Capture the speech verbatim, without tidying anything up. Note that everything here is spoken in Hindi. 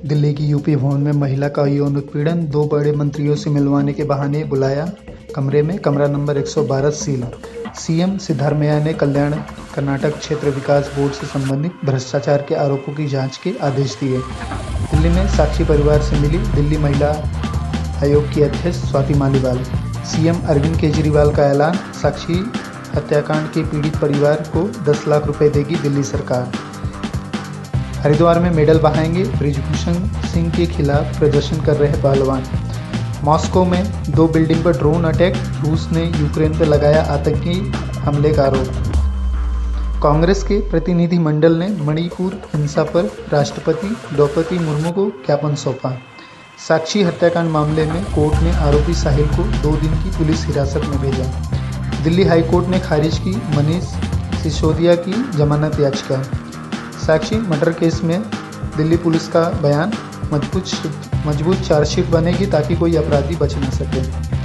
दिल्ली की यूपी भवन में महिला का यौन उत्पीड़न, दो बड़े मंत्रियों से मिलवाने के बहाने बुलाया कमरे में, कमरा नंबर एक सौ बारह सील। सीएम सिद्धारमैया ने कल्याण कर्नाटक क्षेत्र विकास बोर्ड से संबंधित भ्रष्टाचार के आरोपों की जांच के आदेश दिए। दिल्ली में साक्षी परिवार से मिली दिल्ली महिला आयोग की अध्यक्ष स्वाति मालीवाल। सीएम अरविंद केजरीवाल का ऐलान, साक्षी हत्याकांड के पीड़ित परिवार को दस लाख रुपए देगी दिल्ली सरकार। हरिद्वार में मेडल बहाएंगे, बृजभूषण सिंह के खिलाफ प्रदर्शन कर रहे पहलवान। मॉस्को में दो बिल्डिंग पर ड्रोन अटैक, रूस ने यूक्रेन पर लगाया आतंकी हमले का आरोप। कांग्रेस के प्रतिनिधि मंडल ने मणिपुर हिंसा पर राष्ट्रपति द्रौपदी मुर्मू को ज्ञापन सौंपा। साक्षी हत्याकांड मामले में कोर्ट ने आरोपी साहिल को दो दिन की पुलिस हिरासत में भेजा। दिल्ली हाईकोर्ट ने खारिज की मनीष सिसोदिया की जमानत याचिका। साक्षी मर्डर केस में दिल्ली पुलिस का बयान, मजबूत मजबूत चार्जशीट बनेगी ताकि कोई अपराधी बच न सके।